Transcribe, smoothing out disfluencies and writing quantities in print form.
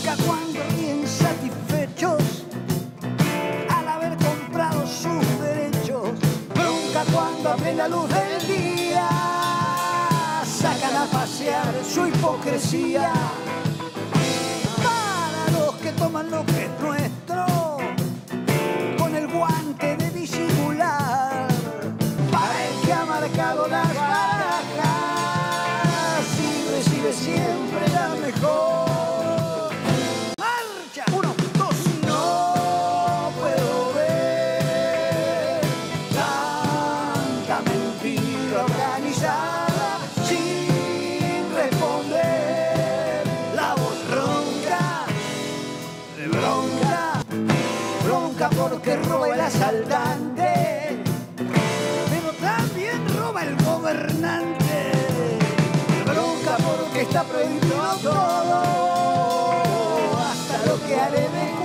bronca cuando ríen satisfechos al haber comprado sus derechos. Bronca cuando a plena luz del día sacan a pasear su hipocresía. Para los que toman lo que es nuestro con el guante de disimular. Para el que ha marcado las barajas y recibe siempre la mejor. ¡Marcha! 1, 2, no puedo ver tanta mentira organizada sin responder. La voz ronca de bronca, bronca porque roba el asaltante, pero también roba el gobernante. Bronca porque está prohibido todo, hasta lo que haré de